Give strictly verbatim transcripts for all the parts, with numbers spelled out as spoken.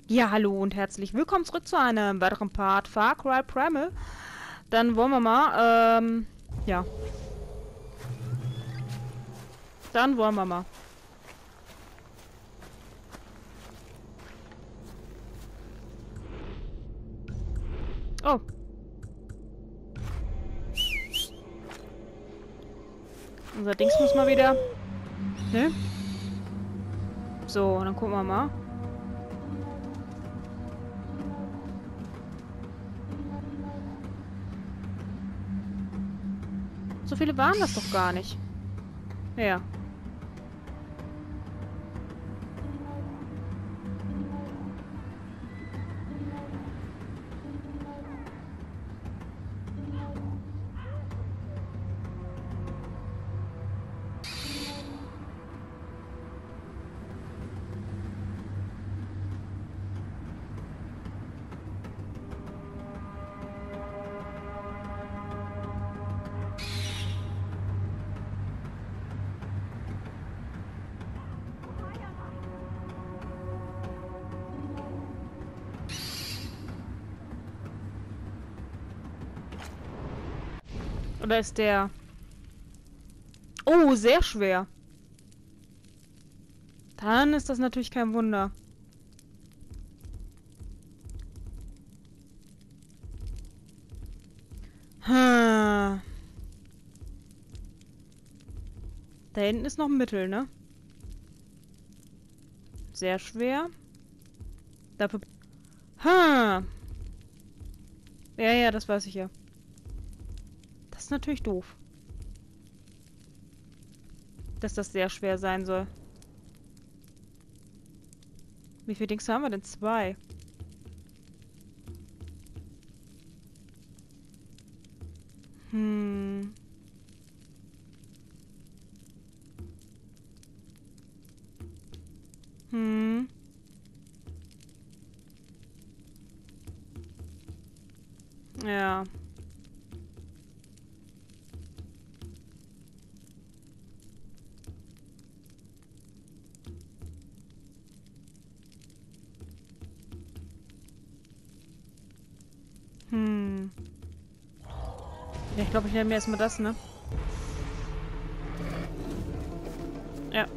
Ja, hallo und herzlich willkommen zurück zu einem weiteren Part Far Cry Primal. Dann wollen wir mal, ähm, ja. Dann wollen wir mal. Oh. Unser Dings muss mal wieder. Ne? So, dann gucken wir mal. So viele waren das doch gar nicht. Ja. Oder ist der... Oh, sehr schwer. Dann ist das natürlich kein Wunder. Hm. Da hinten ist noch ein Mittel, ne? Sehr schwer. Dafür... Hm. Ja, ja, das weiß ich ja. Das ist natürlich doof. Dass das sehr schwer sein soll. Wie viele Dings haben wir denn? Zwei. Hm. Hm. Ja. Hm. Ja, ich glaube, ich nehme mir erstmal das, ne? Ja.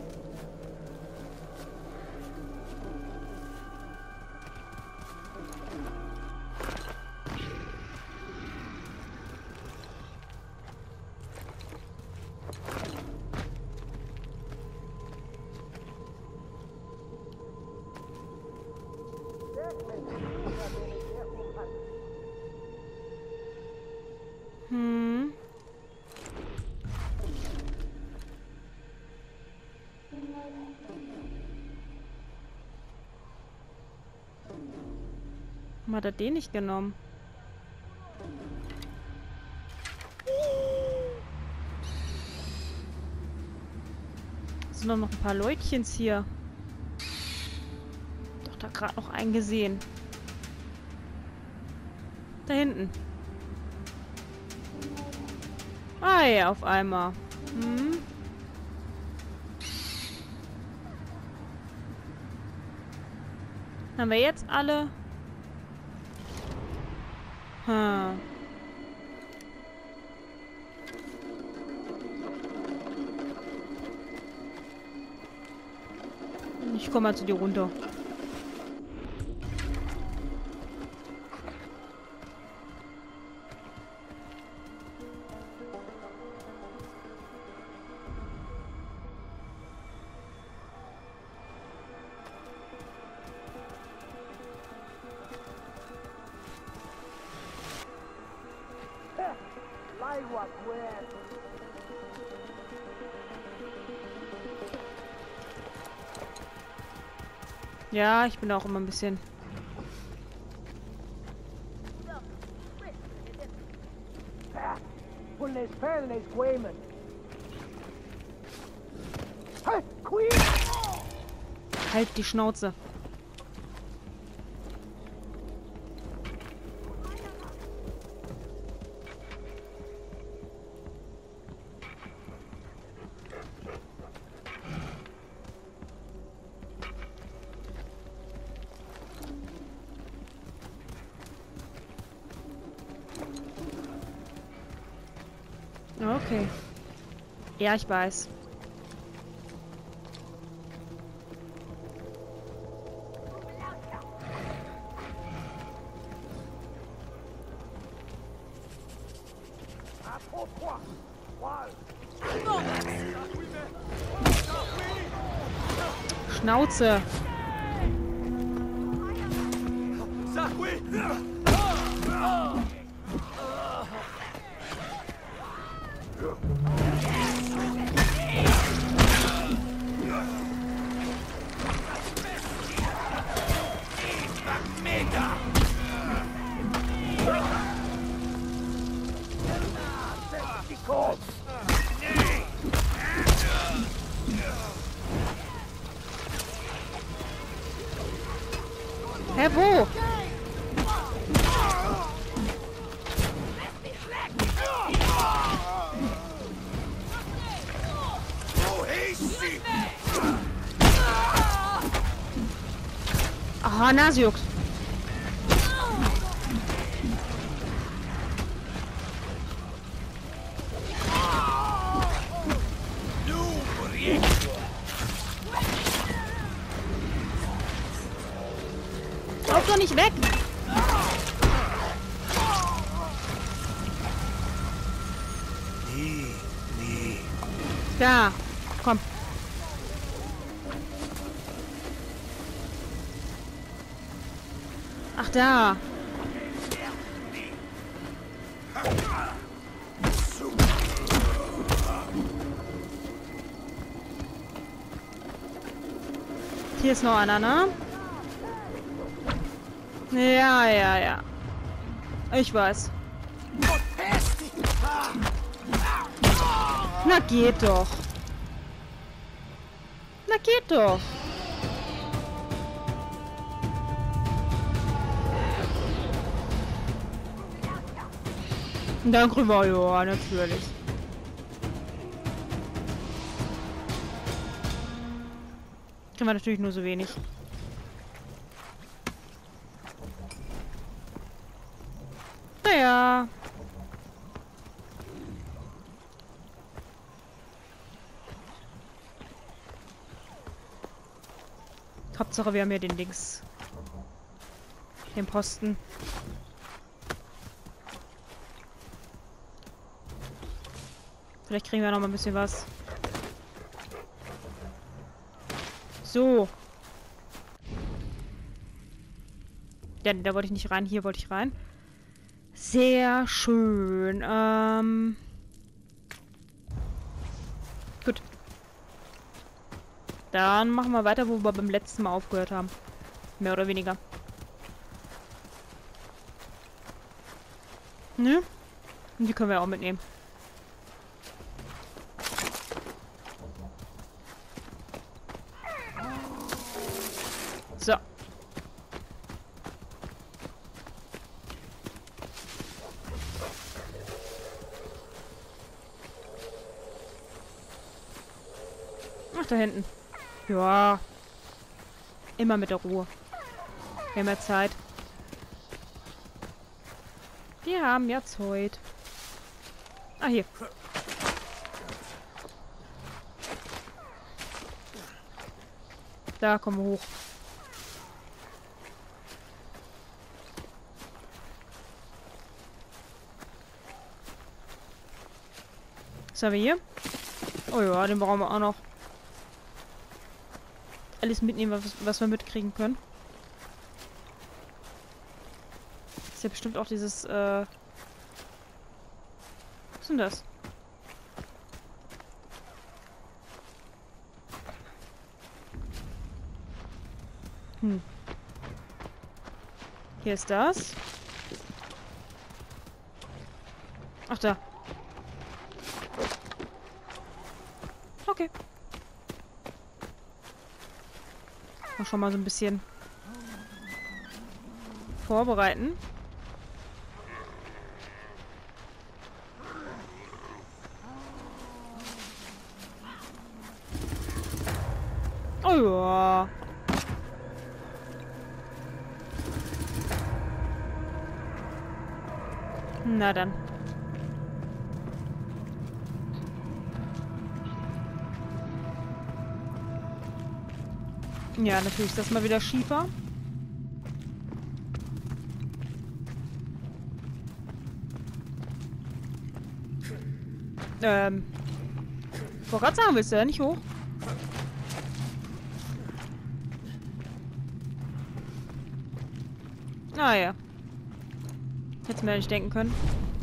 Hm. Warum hat er den nicht genommen? Es sind doch noch ein paar Leutchens hier. Doch da gerade noch einen gesehen. Da hinten. Ah ja, auf einmal. Hm. Haben wir jetzt alle? Hm. Ich komme mal zu dir runter. Ja, ich bin auch immer ein bisschen... Halt die Schnauze. Okay. Ja, ich weiß. Schnauze. Hä, wo? Aha, Nase juckt. Lauf doch nicht weg! Da, komm. Ach, da. Hier ist noch einer, ne? Ja, ja, ja. Ich weiß. Na, geht doch. Na, geht doch. Dank rüber, ja, natürlich. Kriegen wir natürlich nur so wenig. Naja. Hauptsache, wir haben hier den Dings. Den Posten. Vielleicht kriegen wir noch mal ein bisschen was. So. Ja, da wollte ich nicht rein. Hier wollte ich rein. Sehr schön. Ähm. Gut. Dann machen wir weiter, wo wir beim letzten Mal aufgehört haben. Mehr oder weniger. Ne? Und die können wir auch mitnehmen. So. Ach, da hinten. Ja. Immer mit der Ruhe. Wir haben ja Zeit. Wir haben ja Zeit. Ah, hier. Da kommen wir hoch. Was haben wir hier? Oh ja, den brauchen wir auch noch. Alles mitnehmen, was, was wir mitkriegen können. Ist ja bestimmt auch dieses, äh... was ist denn das? Hm. Hier ist das. Ach, da. Okay. Mal schon mal so ein bisschen vorbereiten. Oh ja. Na dann. Ja, natürlich ist das mal wieder Schiefer. Ähm. Ich wollte gerade sagen, willst du da nicht hoch? Ah ja. Hättest mir nicht denken können.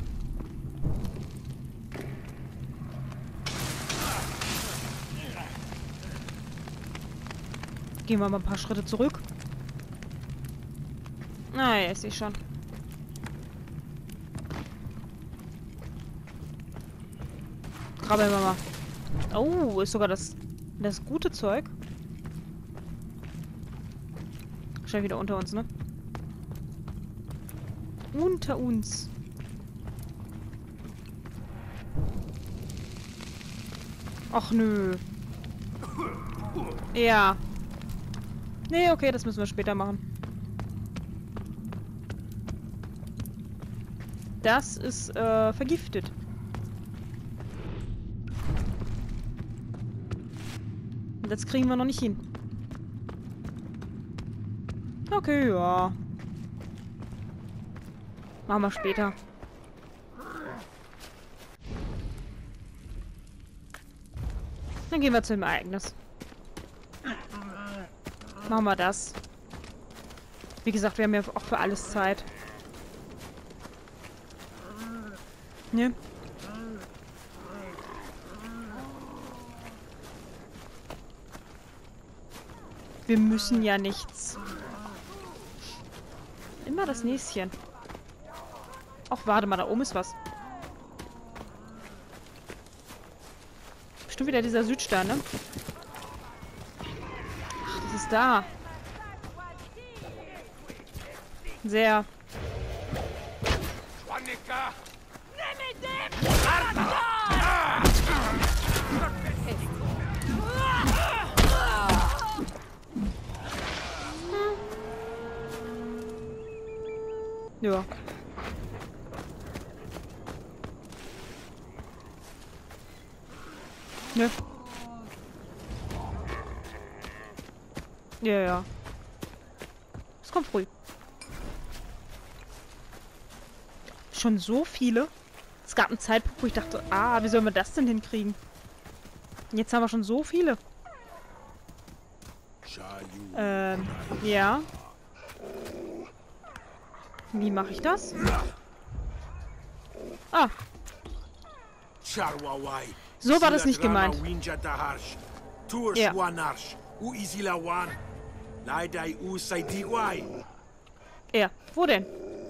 Gehen wir mal ein paar Schritte zurück. Ah ja, ich sehe schon. Krabbeln wir mal. Oh, ist sogar das, das gute Zeug. Wahrscheinlich wieder unter uns, ne? Unter uns. Ach nö. Ja. Nee, okay, das müssen wir später machen. Das ist äh, vergiftet. Und das kriegen wir noch nicht hin. Okay, ja. Machen wir später. Dann gehen wir zu dem Ereignis. Machen wir das. Wie gesagt, wir haben ja auch für alles Zeit. Ne? Wir müssen ja nichts. Immer das Näschen. Ach, warte mal, da oben ist was. Bestimmt wieder dieser Südstern, ne? Ach, das ist da. Sehr. Ja. Ne. Ja, ja. Es kommt früh. Schon so viele? Es gab einen Zeitpunkt, wo ich dachte, ah, wie sollen wir das denn hinkriegen? Und jetzt haben wir schon so viele. Ähm, ja. Wie mache ich das? Ah. So war das nicht gemeint. Ja. Ja, wo denn?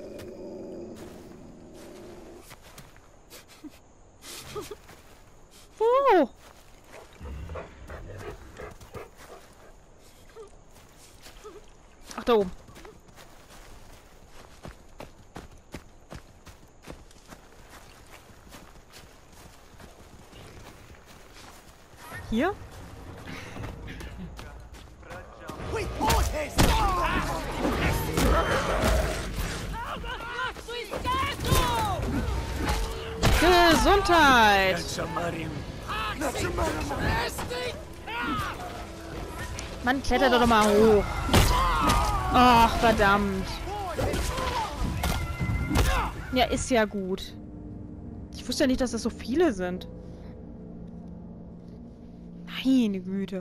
Wo? Ach, da oben. Hier? Gesundheit! Mann, klettert doch mal hoch. Ach, verdammt. Ja, ist ja gut. Ich wusste ja nicht, dass das so viele sind. Meine Güte.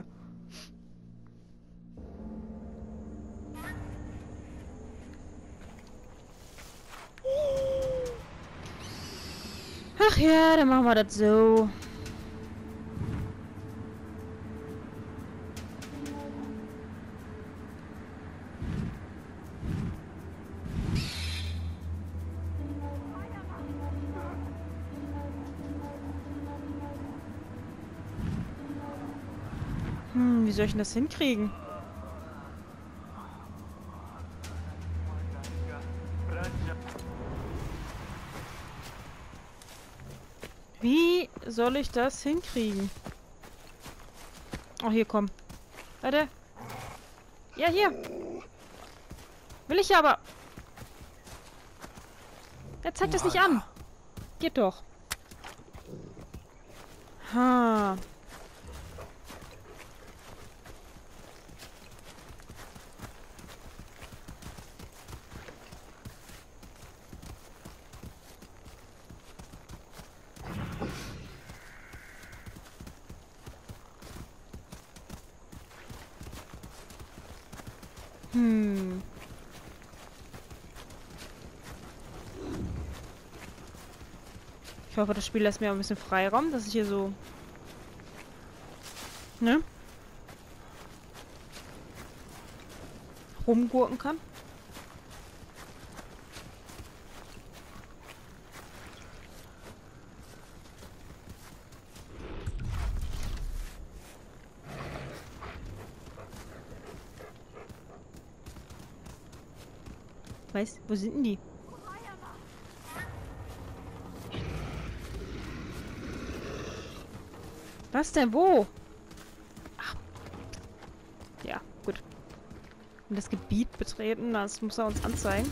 Ach ja, dann machen wir das so. Hm, wie soll ich denn das hinkriegen? Wie soll ich das hinkriegen? Oh, hier, komm. Warte. Ja, hier. Will ich aber. Er zeigt das nicht an. Geht doch. Ha. Hm. Ich hoffe, das Spiel lässt mir ein bisschen Freiraum, dass ich hier so... Ne? Rumgurken kann. Weißt, wo sind denn die? Was denn? Wo? Ach. Ja, gut. Und das Gebiet betreten, das muss er uns anzeigen.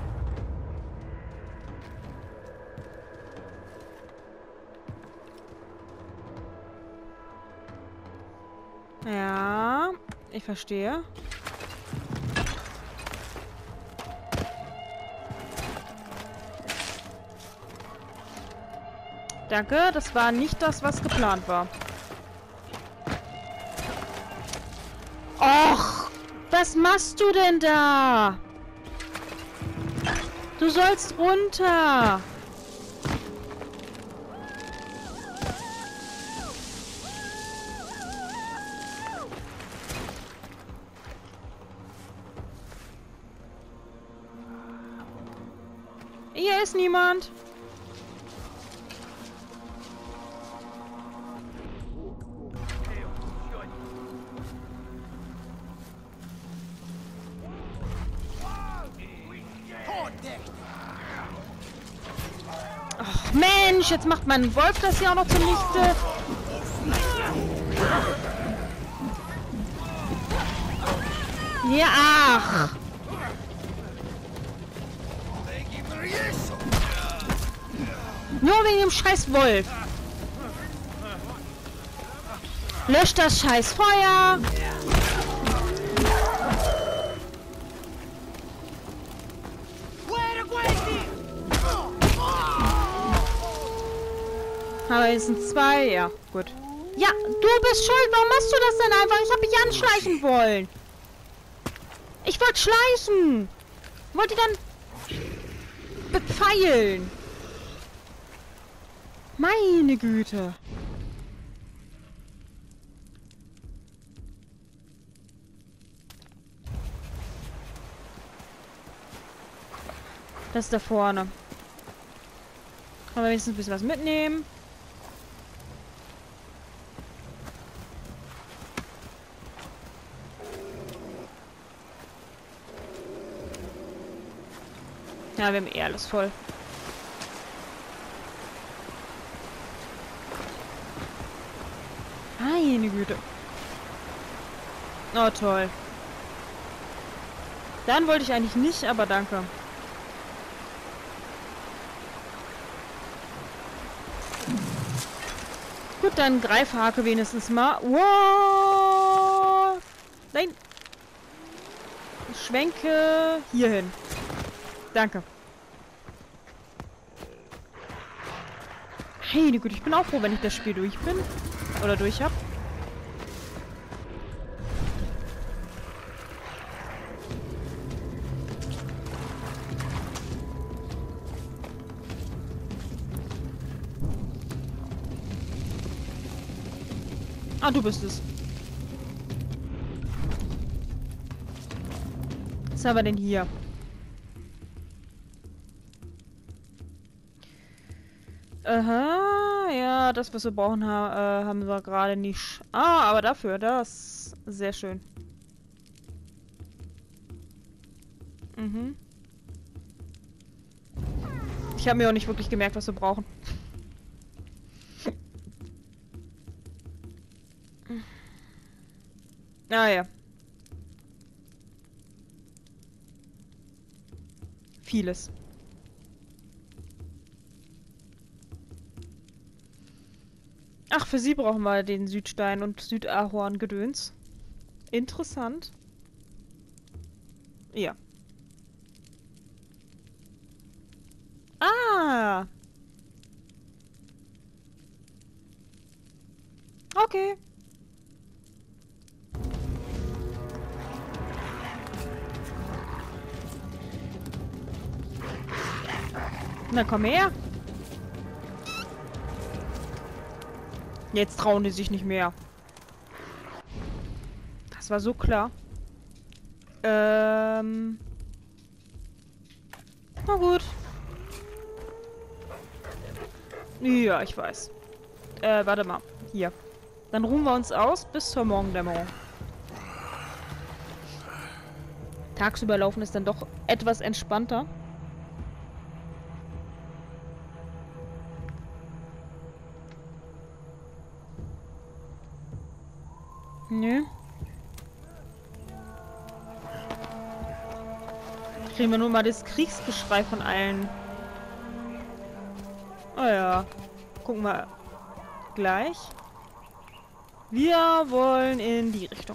Ja, ich verstehe. Danke, das war nicht das, was geplant war. Och, was machst du denn da? Du sollst runter. Hier ist niemand. Ach, Mensch, jetzt macht mein Wolf das hier auch noch zunichte. Ja, ach. Nur wegen dem scheiß Wolf. Löscht das scheiß Feuer. Aber jetzt sind zwei, ja, gut. Ja, du bist schuld. Warum machst du das denn einfach? Ich habe mich anschleichen wollen. Ich wollte schleichen. Wollte dann bepfeilen. Meine Güte. Das ist da vorne. Aber wenigstens ein bisschen was mitnehmen. Ja, wir haben eh alles voll. Meine Güte. Oh, toll. Dann wollte ich eigentlich nicht, aber danke. Gut, dann Greifhake wenigstens mal. Wow! Nein! Ich schwenke hier hin. Danke. Hey, gut, ich bin auch froh, wenn ich das Spiel durch bin. Oder durch hab. Ah, du bist es. Was haben wir denn hier? Aha, ja, das, was wir brauchen, ha äh, haben wir gerade nicht. Ah, aber dafür, das ist sehr schön. Mhm. Ich habe mir auch nicht wirklich gemerkt, was wir brauchen. Ah ja. Vieles. Ach, für sie brauchen wir den Südstein und Südahorn-Gedöns. Interessant. Ja. Ah! Okay. Na, komm her. Jetzt trauen die sich nicht mehr. Das war so klar. Ähm. Na gut. Ja, ich weiß. Äh, warte mal. Hier. Dann ruhen wir uns aus bis zur Morgendämmerung. Tagsüber laufen ist dann doch etwas entspannter. Nö. Kriegen wir nur mal das Kriegsgeschrei von allen. Oh ja. Gucken wir gleich. Wir wollen in die Richtung.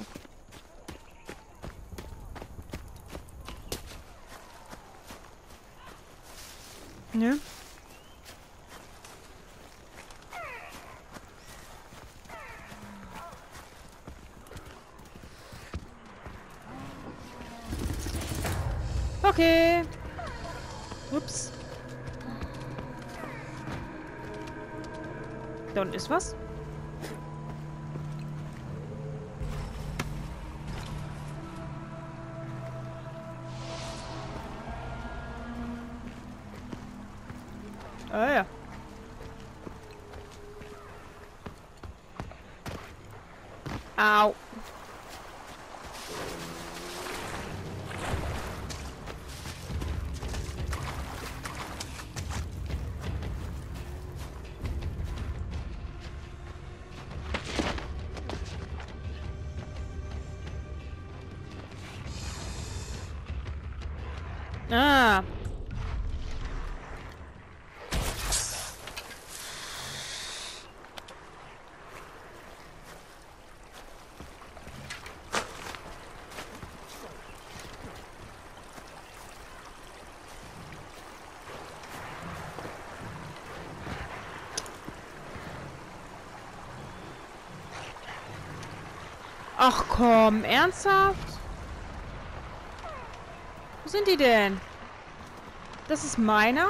Nö. Okay. Ups. Da unten ist was. Ah ja. Au. Ah. Ach komm, ernsthaft? Wo sind die denn? Das ist meiner?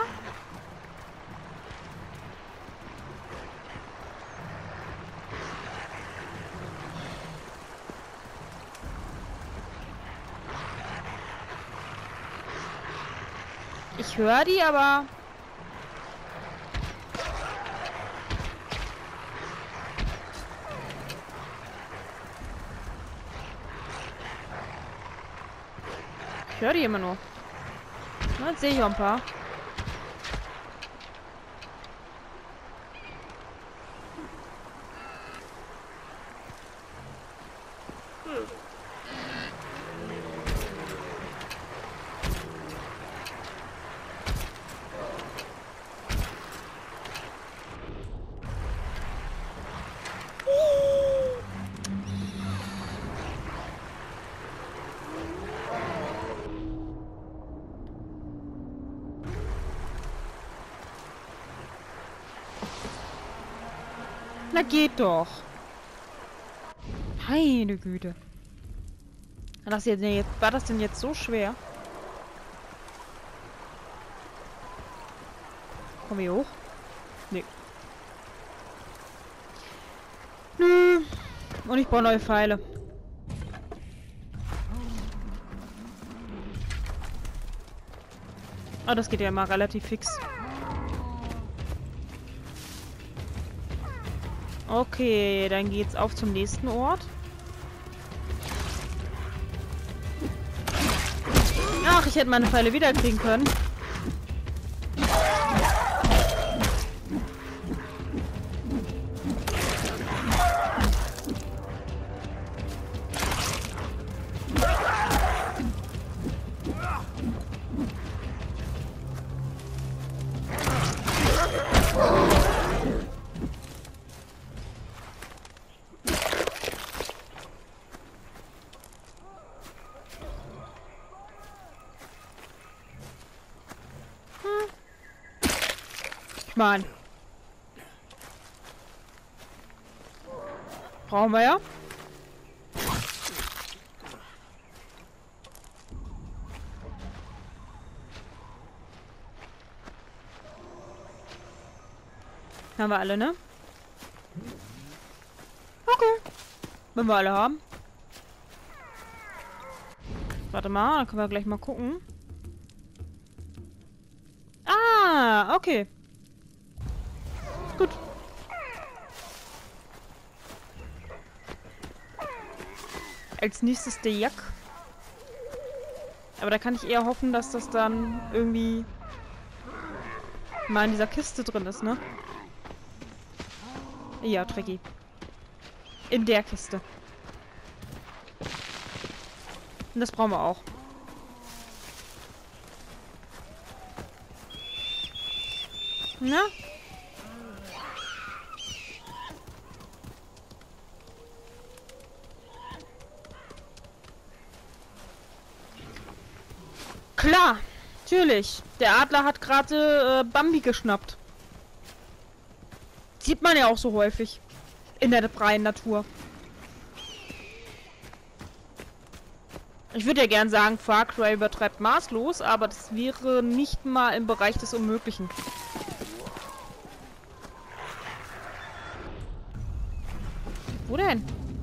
Ich höre die, aber... Ich höre die immer nur. Na, jetzt sehe ich auch ein paar. Na geht doch. Meine Güte. War das, jetzt, war das denn jetzt so schwer? Kommen wir hoch? Nee. Nö. Und ich brauche neue Pfeile. Ah, das geht ja immer relativ fix. Okay, dann geht's auf zum nächsten Ort. Ach, ich hätte meine Pfeile wiederkriegen können. Mann. Brauchen wir ja. Haben wir alle, ne? Okay. Wenn wir alle haben. Warte mal, dann können wir gleich mal gucken. Ah, okay. Gut. Als nächstes der Jack. Aber da kann ich eher hoffen, dass das dann irgendwie mal in dieser Kiste drin ist, ne? Ja, Tricky. In der Kiste. Und das brauchen wir auch. Na? Klar, natürlich. Der Adler hat gerade äh, Bambi geschnappt. Sieht man ja auch so häufig. In der freien Natur. Ich würde ja gern sagen, Far Cry übertreibt maßlos, aber das wäre nicht mal im Bereich des Unmöglichen. Wo denn?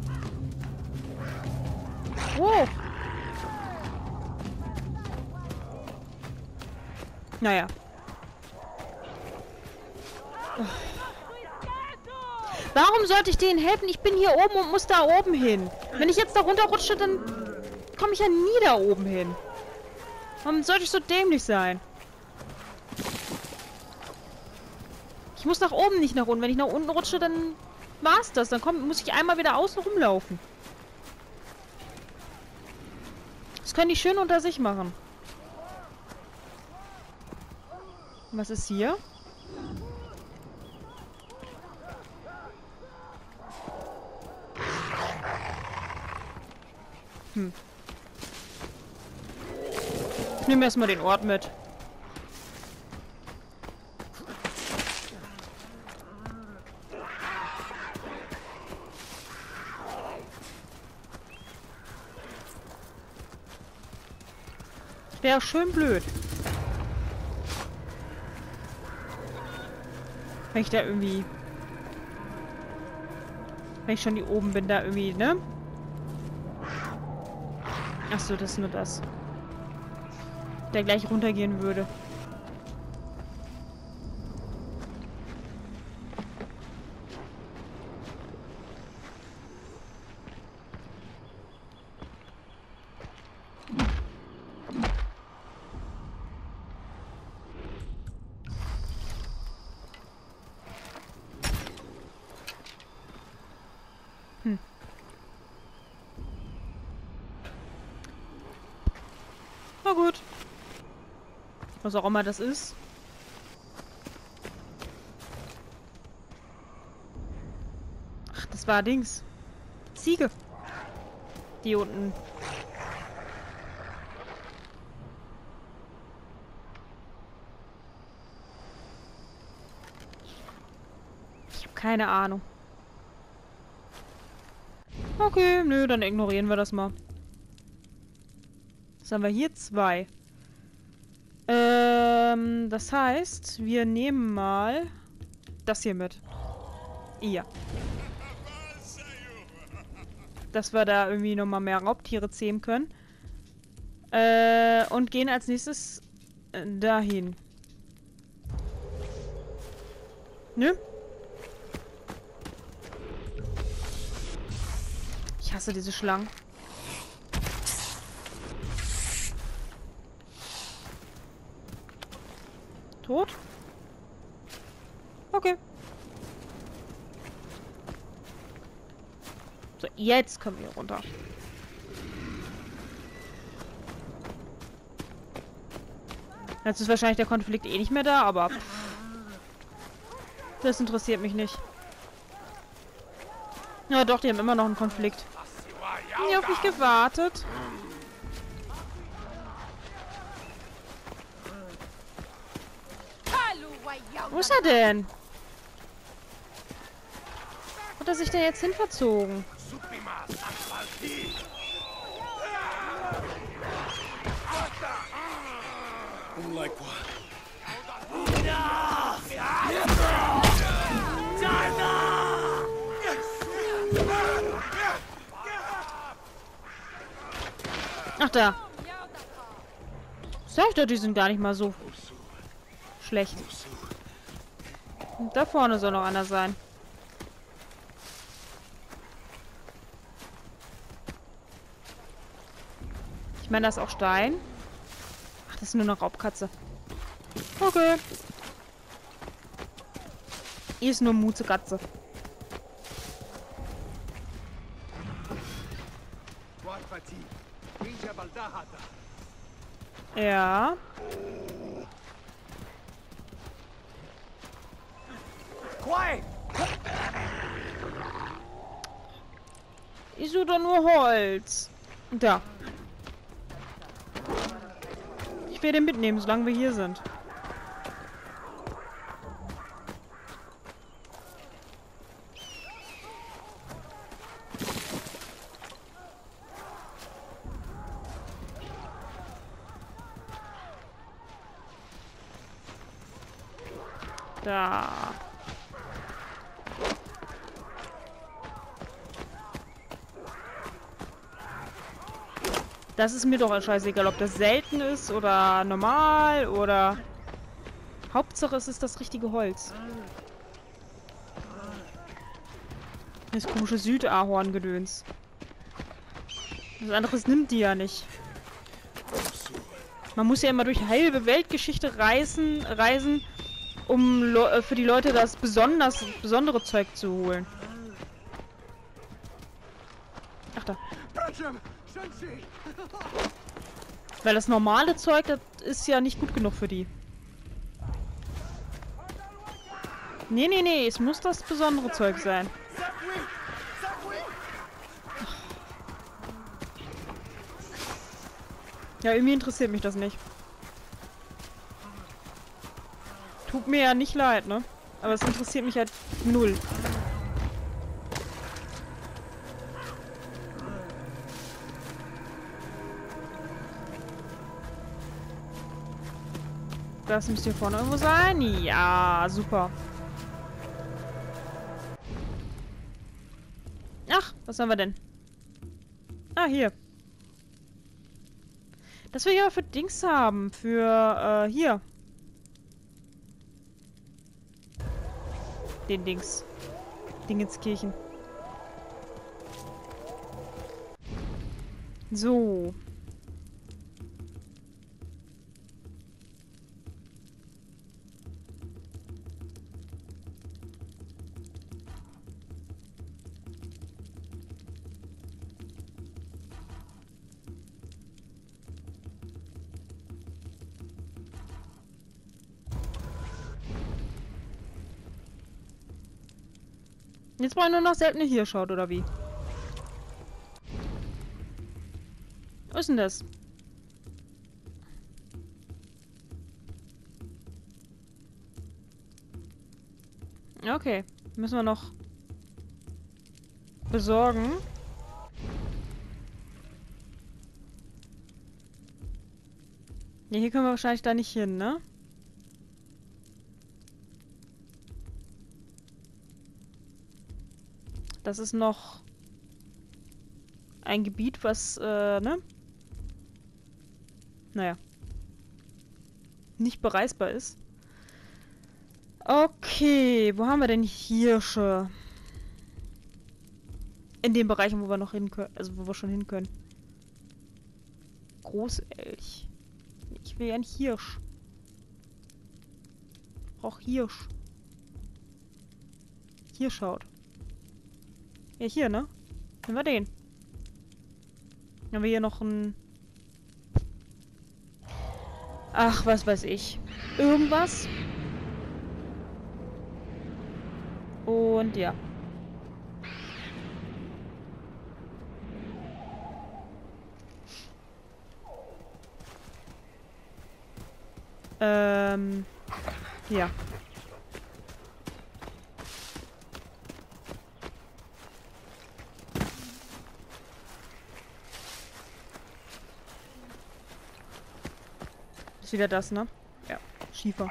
Wo? Naja. Warum sollte ich denen helfen? Ich bin hier oben und muss da oben hin. Wenn ich jetzt da runterrutsche, dann komme ich ja nie da oben hin. Warum sollte ich so dämlich sein? Ich muss nach oben, nicht nach unten. Wenn ich nach unten rutsche, dann war's das. Dann komm, muss ich einmal wieder außen rumlaufen. Das können die schön unter sich machen. Was ist hier? Hm. Ich nehme erstmal den Ort mit. Wäre schön blöd. Wenn ich da irgendwie... Wenn ich schon hier oben bin, da irgendwie, ne? Achso, das ist nur das. Der gleich runtergehen würde. Hm. Na gut. Was auch immer das ist. Ach, das war Dings. Ziege. Die unten. Ich habe keine Ahnung. Okay, nö, dann ignorieren wir das mal. Was haben wir hier? Zwei. Ähm, das heißt, wir nehmen mal das hier mit. Ja. Dass wir da irgendwie nochmal mehr Raubtiere zähmen können. Äh, und gehen als nächstes äh, dahin. Ne? Ich hasse diese Schlangen. Tot? Okay. So, jetzt kommen wir runter. Jetzt ist wahrscheinlich der Konflikt eh nicht mehr da, aber das interessiert mich nicht. Ja doch, die haben immer noch einen Konflikt. Haben die auf mich gewartet? Wo ist er denn? Hat er sich denn jetzt hinverzogen? Ach, da. Sag ich doch, die sind gar nicht mal so schlecht. Und da vorne soll noch einer sein. Ich meine, das ist auch Stein. Ach, das ist nur eine Raubkatze. Okay. Hier ist nur Muzekatze. Ja. Ich suche doch nur Holz. Da. Ich werde den mitnehmen, solange wir hier sind. Da. Das ist mir doch scheißegal, ob das selten ist oder normal oder... Hauptsache es ist das richtige Holz. Das komische Südahorn-Gedöns. Das andere nimmt die ja nicht. Man muss ja immer durch halbe Weltgeschichte reisen, reisen um Le für die Leute das besonders besondere Zeug zu holen. Ach da. Weil das normale Zeug, das ist ja nicht gut genug für die. Nee, nee, nee, es muss das besondere Zeug sein. Ja, irgendwie interessiert mich das nicht. Tut mir ja nicht leid, ne? Aber es interessiert mich halt null. Das müsste hier vorne irgendwo sein. Ja, super. Ach, was haben wir denn? Ah, hier. Das will ich aber für Dings haben. Für, äh, hier. Den Dings. Dingenskirchen. So. Jetzt brauche ich nur noch seltene Hirschhaut, oder wie? Was ist denn das? Okay. Müssen wir noch besorgen. Ja, hier können wir wahrscheinlich da nicht hin, ne? Das ist noch ein Gebiet, was, äh, ne? Naja. Nicht bereisbar ist. Okay, wo haben wir denn Hirsche? In den Bereichen, wo wir noch hin können, also wo wir schon hin können. Großelch. Ich will ja einen Hirsch. Ich brauch Hirsch. Hirschhaut. Ja, hier, ne? Nehmen wir den. Dann haben wir hier noch einen... Ach, was weiß ich. Irgendwas. Und ja. Ähm... Ja. Ist wieder das, ne? Ja. Schiefer.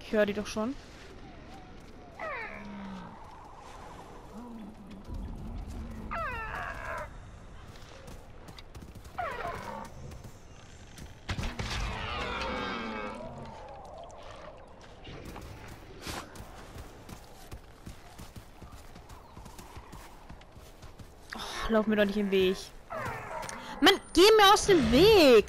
Ich höre die doch schon. Oh, lauf mir doch nicht im Weg. Mann, geh mir aus dem Weg!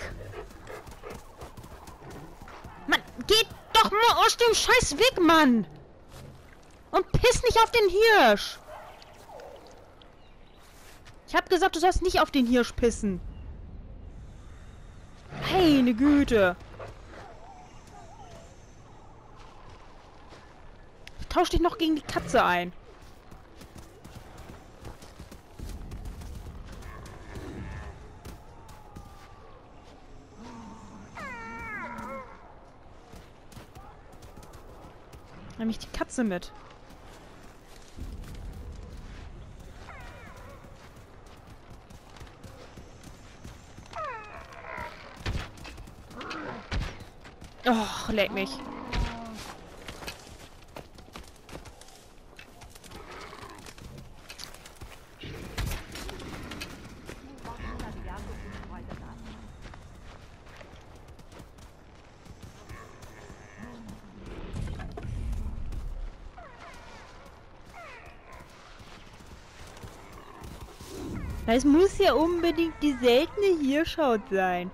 Mann, geht doch mal aus dem scheiß Weg, Mann! Und piss nicht auf den Hirsch! Ich hab gesagt, du sollst nicht auf den Hirsch pissen. Meine Güte! Tausch dich noch gegen die Katze ein. Nämlich die Katze mit. Och, leck mich. Es muss ja unbedingt die seltene Hirschhaut sein.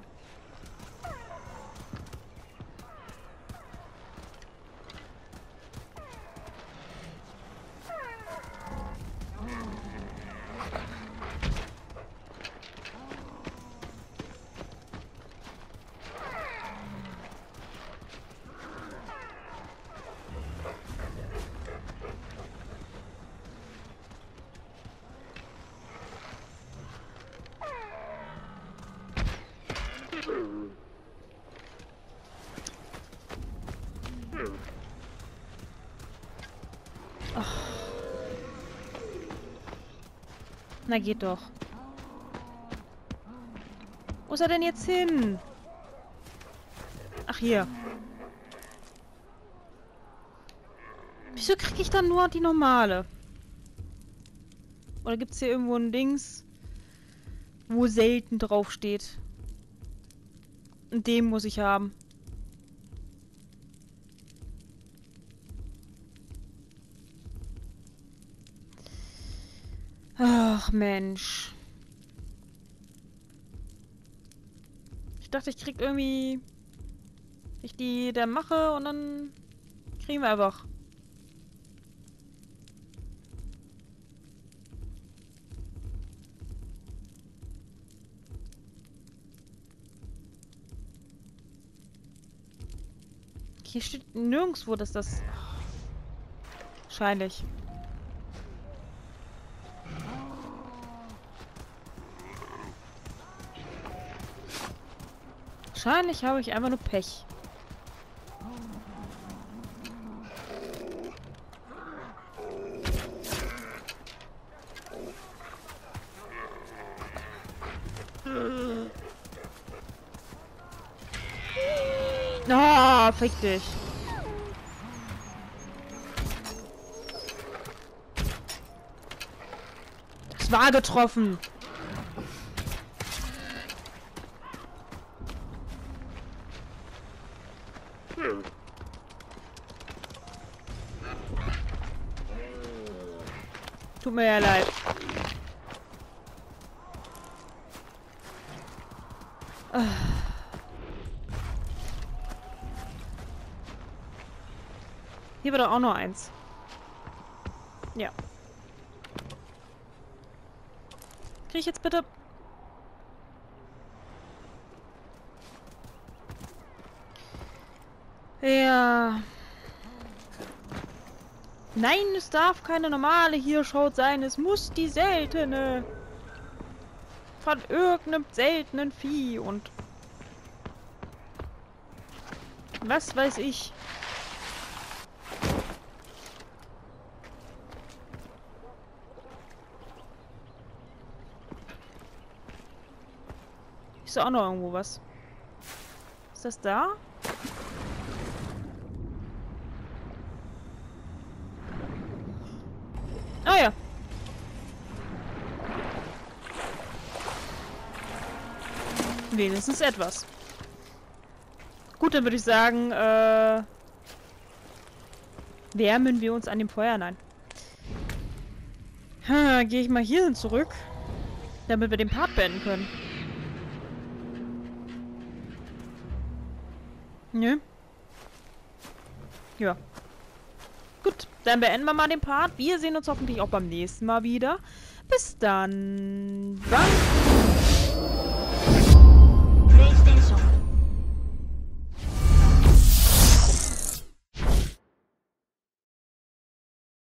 Na geht doch. Wo ist er denn jetzt hin? Ach, hier. Wieso kriege ich dann nur die normale? Oder gibt es hier irgendwo ein Dings, wo selten draufsteht? Und den muss ich haben. Ach, Mensch. Ich dachte, ich krieg irgendwie... Ich die da mache und dann kriegen wir einfach. Hier steht nirgendwo, dass das... Wahrscheinlich. Wahrscheinlich habe ich einfach nur Pech. Ah, oh, fick dich. Das war getroffen. Tut mir ja leid. Ah. Hier war doch auch noch eins. Ja. Krieg ich jetzt bitte... Ja... Nein, es darf keine normale Hirschhaut sein. Es muss die seltene. Von irgendeinem seltenen Vieh und... Was weiß ich. Ist da auch noch irgendwo was? Ist das da? Wenigstens etwas. Gut, dann würde ich sagen, äh... wärmen wir uns an dem Feuer? Nein. Ha, gehe ich mal hierhin zurück, damit wir den Part beenden können. Nö. Ja. Gut, dann beenden wir mal den Part. Wir sehen uns hoffentlich auch beim nächsten Mal wieder. Bis dann. Bye.